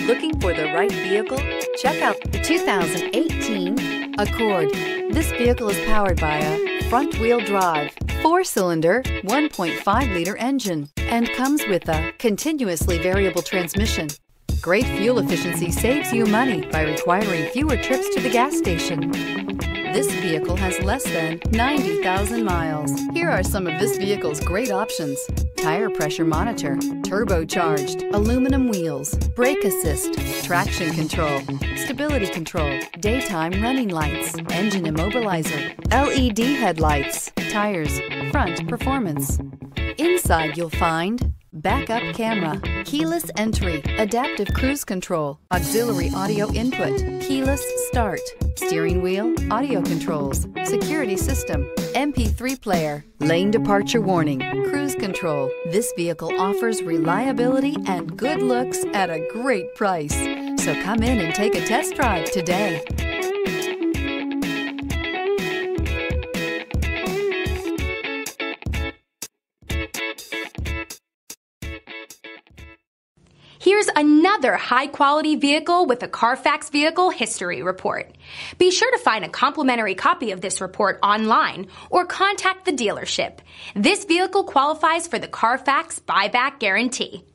Looking for the right vehicle? Check out the 2018 Accord. This vehicle is powered by a front-wheel drive, 4-cylinder, 1.5-liter engine, and comes with a continuously variable transmission. Great fuel efficiency saves you money by requiring fewer trips to the gas station. This vehicle has less than 90,000 miles. Here are some of this vehicle's great options: tire pressure monitor, turbocharged, aluminum wheels, brake assist, traction control, stability control, daytime running lights, engine immobilizer, LED headlights, tires, front performance. Inside you'll find backup camera, keyless entry, adaptive cruise control, auxiliary audio input, keyless start, steering wheel audio controls, security system, MP3 player, lane departure warning, cruise control. This vehicle offers reliability and good looks at a great price. So come in and take a test drive today. Here's another high-quality vehicle with a Carfax Vehicle History Report. Be sure to find a complimentary copy of this report online or contact the dealership. This vehicle qualifies for the Carfax Buyback Guarantee.